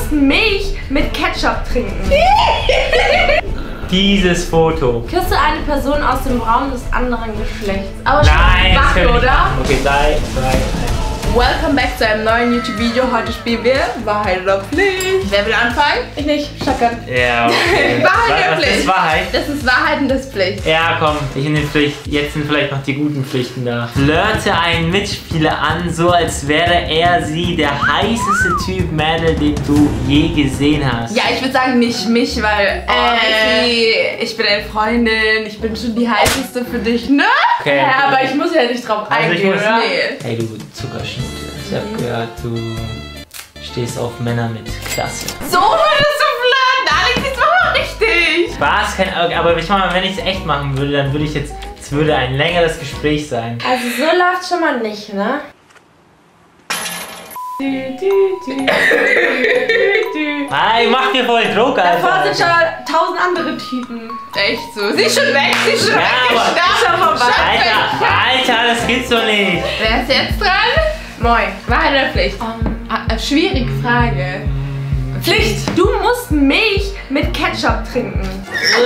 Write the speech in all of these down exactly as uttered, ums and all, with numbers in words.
musst Milch mit Ketchup trinken. Dieses Foto. Küsse eine Person aus dem Raum des anderen Geschlechts. Aber Nein, das wach, können wir nicht oder? machen. Okay, drei, zwei, eins. Welcome back zu einem neuen YouTube-Video. Heute spielen wir Wahrheit oder Pflicht. Wer will anfangen? Ich nicht. Shotgun. Ja, okay. Wahrheit Was- oder was Pflicht? ist Wahrheit? Das ist Wahrheit und das ist Pflicht. Ja, komm, ich nehme Pflicht. Jetzt sind vielleicht noch die guten Pflichten da. Flirte einen Mitspieler an, so als wäre er sie der heißeste Typ Mädel, den du je gesehen hast. Ja, ich würde sagen nicht mich, weil oh, Äh. Vicky, ich bin deine Freundin, ich bin schon die heißeste für dich, ne? Okay. Ja, aber ich muss ja nicht drauf Also ich eingehen, muss- oder? Nee. Hey, du Zuckerschnitte. Ich hab gehört, du stehst auf Männer mit Klasse. So würdest du flirten, Alex, jetzt mach mal richtig. Spaß, kein, aber ich meine, wenn ich es echt machen würde, dann würde ich jetzt, es würde ein längeres Gespräch sein. Also so läuft schon mal nicht, ne? Du, du, du, du, du. Hey, mach dir voll Druck, Alter. Davor sind schon tausend andere Typen. Echt so, sie ist schon weg, sie ist schon Ja, aber- weggestartet. Alter, Alter, das gibt's doch nicht. Wer ist jetzt dran? Moin, Wahrheit oder Pflicht? Um, Ah, äh, schwierige Frage. Pflicht! Du musst Milch mit Ketchup trinken.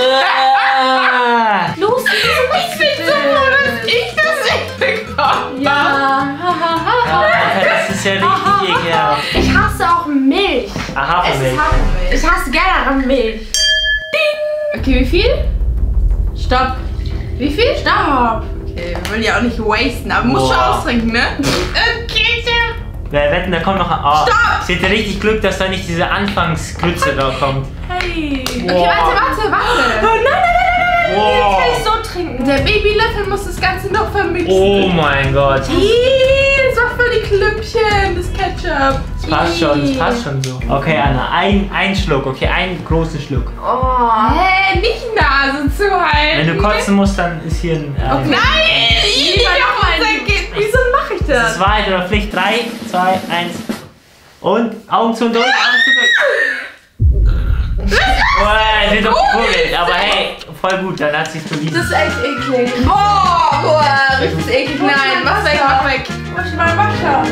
Ah. Los, Ich bin so froh, dass ich das nicht bekomme. ja. Alter, das ist ja richtig ekelhaft. Ich hasse auch Milch. Ah, Es ist Hafermilch. Hafermilch. Ich hasse generell Milch. Okay, wie viel? Stopp. Wie viel? Stopp. Okay, wir wollen ja auch nicht wasten, aber muss schon Boah. austrinken, ne? Okay, Wer wetten, da kommt noch ein. Oh, Stopp! ich hätte richtig Glück, dass da nicht diese Anfangsgrütze da kommt. Hey. okay, warte, warte, Oh, warte. nein, nein, nein, nein, nein. Wow. Kann ich so trinken. Der Babylöffel muss das Ganze noch vermixen. Oh mein Gott. Ih, das macht voll die Klümpchen, das Ketchup. Das passt schon, das passt schon so. Okay, Anna, ein, ein Schluck, okay, einen großen Schluck. Oh. Hä, nicht Nase zu halten. Wenn du kotzen musst, dann ist hier ein. Äh, Okay. Nein, ich Lieber noch unser ein- Kind. Wieso mache ich Das das? ist Wahrheit oder Pflicht. drei, zwei, eins. Und Augen zu und durch, Augen zu und durch. Oh, es wird doch gekugelt, aber hey, voll gut, dann hat sich's bewiesen. Das ist echt eklig. Boah, boah, das ist eklig. Nein, mach weg, mach weg. Wo ist mein Wasser?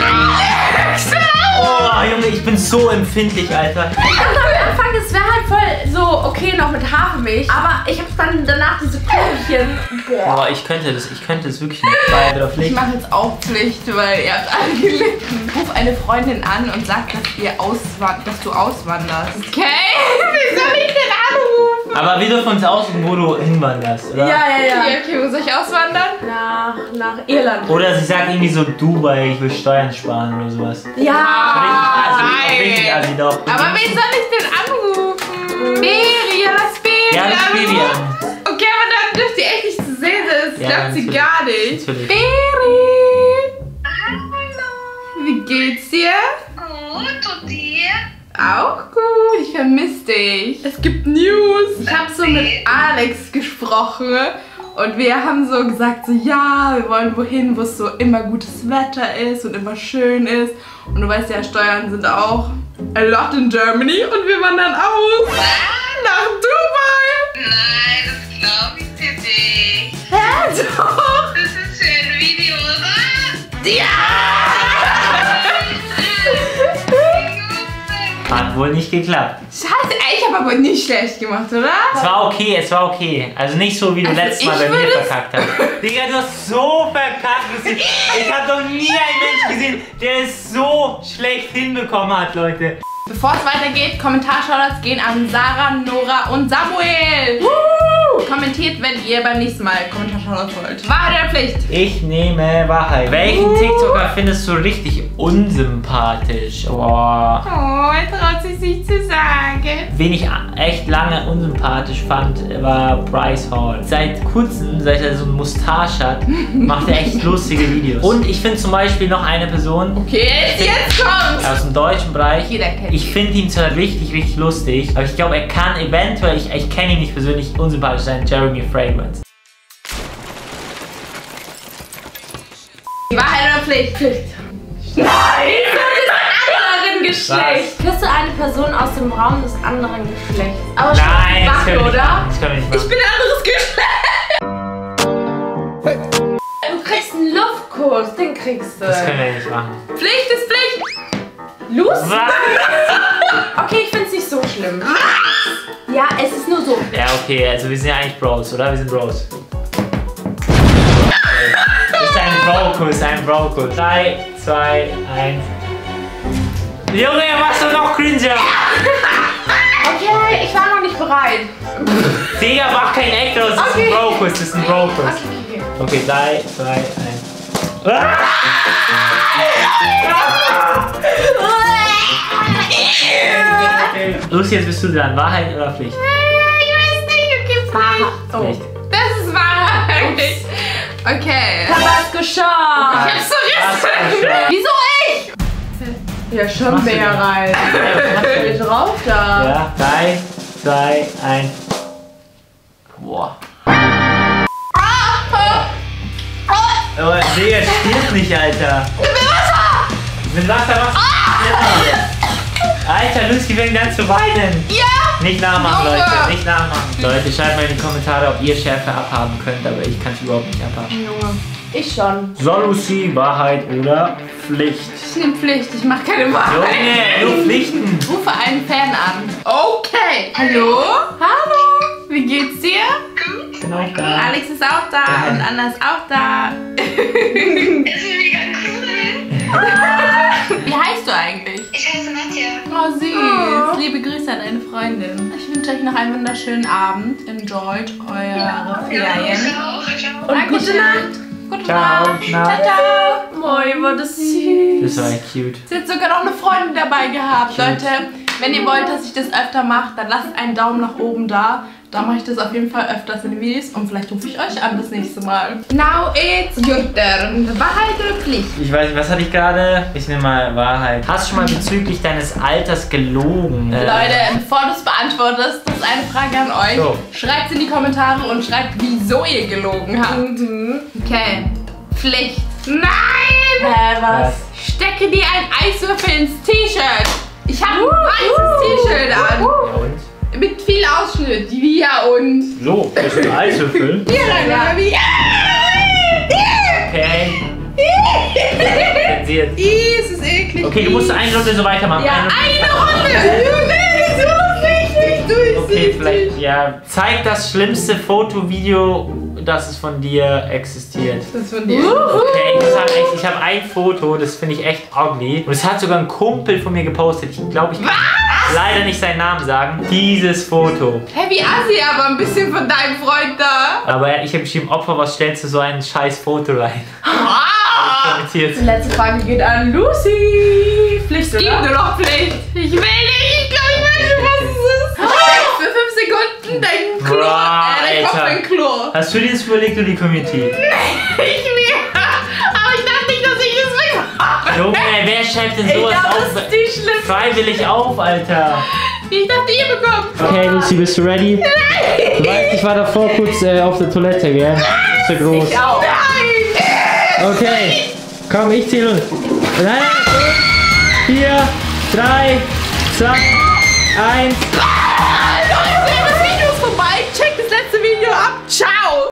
Oh, Junge, ich bin so empfindlich, Alter. Ich dachte am Anfang, es wäre halt voll so okay noch mit Hafermilch. Aber ich habe dann danach diese Kügelchen. Boah. Boah, ich könnte das, ich könnte das wirklich nicht. Wahrheit oder Ich Pflicht. mache jetzt auch Pflicht, weil ihr habt alle gelitten. Ruf eine Freundin an und sag, dass, ihr auswand dass du auswanderst. Okay? Wie soll ich denn anrufen? Aber wir dürfen uns aussuchen, wo du hinwanderst, oder? Ja, ja, ja. Okay, okay, wo soll ich auswandern? Nach, nach Irland. Oder sie sagt irgendwie so Dubai, ich will Steuern sparen oder sowas. Ja. Richtig, also, richtig, also doch. Aber wen soll ich denn anrufen? Baby, ja, das Baby. Ja, das Baby anrufen. an. Okay, aber dann dürft ihr echt nicht zu sehen sein. Das Ja, glaubt sie natürlich. gar nicht. Natürlich. Baby. Hallo. Wie geht's dir? Gut, und dir? Auch gut, ich vermisse dich. Es gibt News. Ich habe so mit Alex gesprochen und wir haben so gesagt, so ja, wir wollen wohin, wo es so immer gutes Wetter ist und immer schön ist. Und du weißt ja, Steuern sind auch a lot in Germany und wir wandern aus nach Dubai. Nein, das glaube ich dir nicht. Hä, doch? Das ist für ein Video, oder? Ja! Hat wohl nicht geklappt. Scheiße, ey, ich habe aber nicht schlecht gemacht, oder? Es war okay, es war okay. Also nicht so, wie du Also letztes Mal ich bei mir würde es- verkackt hast. Digga, du hast so verkackt. Das ist- Ich habe doch nie einen Menschen gesehen, der es so schlecht hinbekommen hat, Leute. Bevor es weitergeht, Kommentarshoutouts gehen an Sarah, Nora und Samuel. Woo! Kommentiert, wenn ihr beim nächsten Mal Kommentarshoutouts wollt. Wahrheit oder Pflicht? Ich nehme Wahrheit. Welchen TikToker findest du richtig unsympathisch? Boah. Oh, er traut sich nicht zu sagen. Wen ich echt lange unsympathisch fand, war Bryce Hall. Seit kurzem, seit er so eine Mustache hat, macht er echt lustige Videos. Und ich finde zum Beispiel noch eine Person Okay, jetzt, jetzt kommt's. aus dem deutschen Bereich. Jeder kennt ihn. Ich finde ihn zwar richtig, richtig lustig, aber ich glaube, er kann eventuell, ich, ich kenne ihn nicht persönlich, unsympathisch sein, Jeremy Fragrance. Wahrheit oder Pflicht? Pflicht. Nein! Des anderen Geschlechts. Küsse eine Person aus dem Raum des anderen Geschlechts. Aber schon Nein, das wach, können wir nicht oder? machen. Das können wir nicht Ich machen. bin ein anderes Geschlecht. Du kriegst einen Luftkuss, den kriegst du. Das können wir nicht machen. Pflicht ist Pflicht. Los? Was? Okay, ich find's nicht so schlimm. Ja, es ist nur so. Ja, okay, also wir sind ja eigentlich Bros, oder? Wir sind Bros. Das ist ein Bro-Kuss, ein Bro-Kuss. drei, zwei, eins. Junge, machst du noch cringer? Okay, ich war noch nicht bereit. Digga, mach kein Eck draus, das ist Okay. ein Bro-Kuss, das ist ein Bro-Kuss. Okay, okay. Okay, drei, zwei, eins. Ah! Lucy, jetzt bist du dran. Wahrheit oder Pflicht? Ich weiß nicht, okay, Pflicht. Oh. Pflicht. Das ist Wahrheit. Okay. Tabasco Shot. Ich hab's vergessen. Wieso ich? Ja, schon Machst du mehr denn? rein. Ja, Mit drauf da. ja, drei, zwei, eins. Boah. Oh, Digga, stirb nicht, Alter. Mit Wasser! Mit Wasser machst du Alter, Lucy fängt an zu weinen. Ja. Nicht nachmachen, Junge. Leute, nicht nachmachen. Leute, schreibt mal in die Kommentare, ob ihr Schärfe abhaben könnt, aber ich kann es überhaupt nicht abhaben. Junge. Ich schon. So, Lucy, Wahrheit oder Pflicht? Ich nehme Pflicht, ich mache keine Wahrheit. Junge, nur Pflichten. Rufe einen Fan an. Okay. Hallo? Hallo. Wie geht's dir? Ich bin auch da. Alex ist auch da Ja. und Anna ist auch da. Das ist mega cool. Wie heißt du eigentlich? Ich heiße Nadja. Oh, süß. Liebe Grüße an deine Freundin. Ich wünsche euch noch einen wunderschönen Abend. Enjoyt eure Ferien. Ciao, ciao. Und gute Nacht. Gute Ciao, Nacht. Nacht. Ciao, ciao. Moi, war das süß. Das war echt cute. Sie hat sogar noch eine Freundin dabei gehabt. Cute. Leute, wenn ihr wollt, dass ich das öfter mache, dann lasst einen Daumen nach oben da. Da mache ich das auf jeden Fall öfters in den Videos und vielleicht rufe ich euch an das nächste Mal. Now it's your turn. Wahrheit oder Pflicht? Ich weiß nicht, was hatte ich gerade? Ich nehme mal Wahrheit. Hast du schon mal bezüglich deines Alters gelogen? Äh, Leute, bevor du es beantwortest, das ist eine Frage an euch. So. Schreibt es in die Kommentare und schreibt, wieso ihr gelogen habt. Okay. Pflicht. Nein! Hä, was? Stecke dir ein Eiswürfel ins T-Shirt. Ich habe ein weißes T-Shirt an. Ja und? Mit viel Ausschnitt. Wie ja und. So, das ist ein Eiswürfel. Hier rein, Ja. Baby. Okay. Zensiert. Ih, es ist eklig. Okay, du musst eine Runde so weitermachen. Ja, Eine Eine Runde. Runde. Nee, so richtig Okay, durchsichtig. vielleicht, ja. Zeig das schlimmste Foto-Video, das es von dir existiert. Das ist von dir. Okay, ich muss sagen, echt, ich habe ein Foto, das finde ich echt ugly. Und es hat sogar ein Kumpel von mir gepostet. Ich glaube, ich kann leider nicht seinen Namen sagen. Dieses Foto. Hey, wie assi, aber ein bisschen von deinem Freund da. Aber ich habe geschrieben, Opfer, was stellst du so ein scheiß Foto rein? Ah. Kommentiert. Die letzte Frage geht an Lucy. Pflicht, Gib oder? nur noch Pflicht. Ich will nicht. Ich glaube, ich weiß schon, was es ist. Denk für fünf Sekunden dein Klo. Boah, äh, dein Kopf Alter. in Klo. Hast du dir das überlegt oder die Community? Ich will. Aber ich dachte nicht, dass ich das will. Junge, wer schreibt denn Ich sowas glaube, auf? das ist die schlimmste. Freiwillig auf, Alter. Ich dachte, ihr bekommt. Okay, Lucy, bist du ready? Du weißt, ich war davor kurz äh, auf der Toilette, gell? Ist so groß. Ich auch. Nein. Okay, komm, ich zähle uns. Drei, vier, drei, zwei, eins. Leute, das Video ist vorbei. Checkt das letzte Video ab. Ciao.